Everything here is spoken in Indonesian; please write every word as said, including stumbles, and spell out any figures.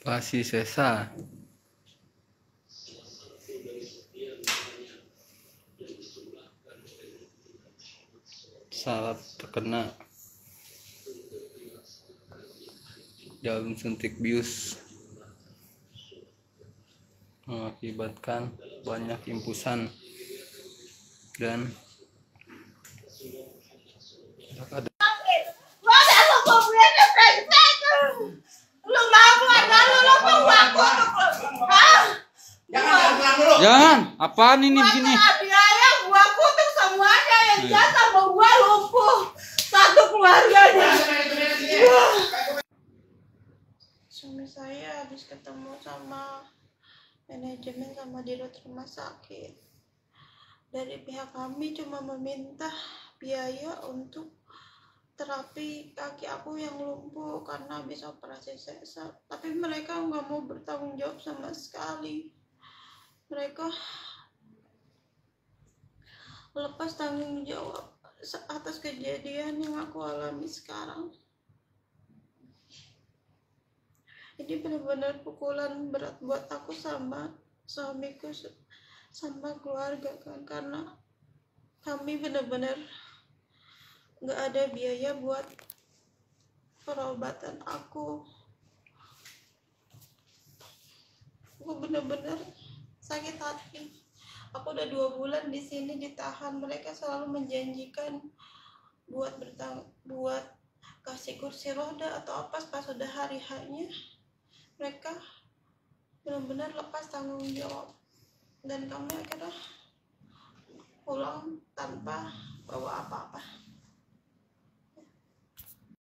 Pasi sesa. Salah terkena jarum suntik bius mengakibatkan banyak impusan dan ada jangan apaan ini begini biaya gua kutuk semuanya yang jahat sama gua lumpuh satu keluarganya. Suami saya habis ketemu sama manajemen sama dirut rumah sakit. Dari pihak kami cuma meminta biaya untuk terapi kaki aku yang lumpuh karena habis operasi sesar, tapi mereka nggak mau bertanggung jawab sama sekali. Mereka lepas tanggung jawab atas kejadian yang aku alami sekarang. Ini benar-benar pukulan berat buat aku sama suamiku sama keluarga kan, karena kami benar-benar nggak ada biaya buat perobatan aku. Aku benar-benar sakit hati. Aku udah dua bulan di sini ditahan. Mereka selalu menjanjikan buat bertang buat kasih kursi roda atau apa pas sudah hari hanya. Mereka benar-benar lepas tanggung jawab dan kami akhirnya pulang tanpa bawa apa-apa.